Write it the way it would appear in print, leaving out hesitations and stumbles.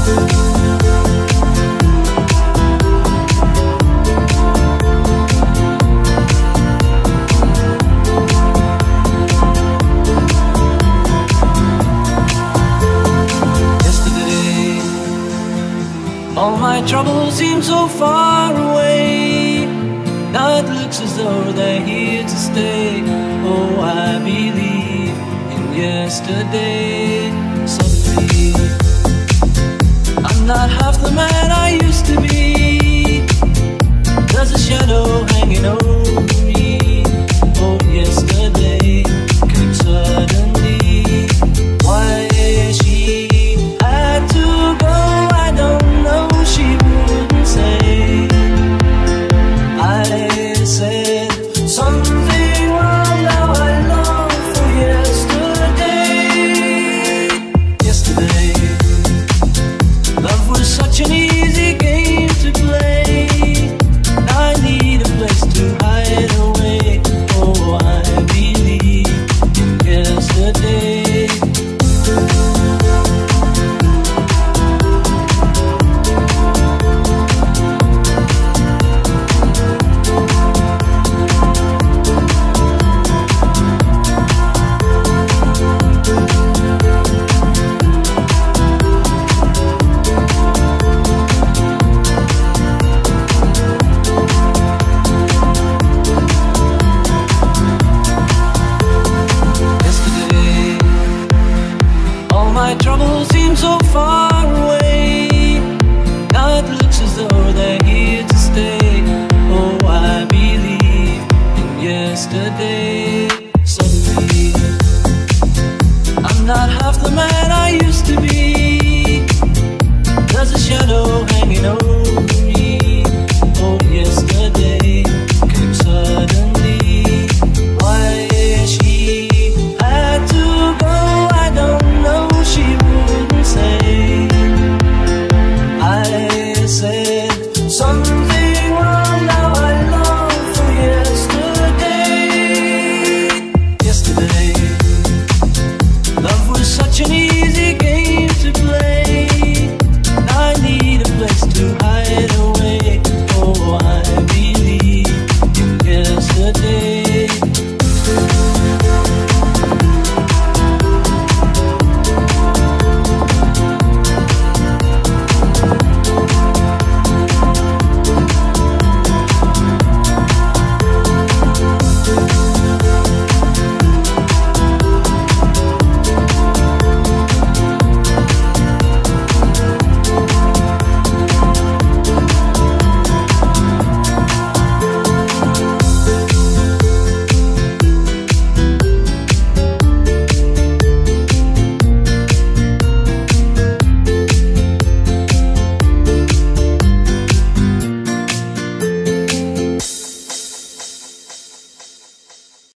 All my troubles seem so far away. Now it looks as though they're here to stay. Oh, I believe in yesterday. Suddenly, I'm not half the man I used to be. There's a shadow hanging over me. Oh, yesterday.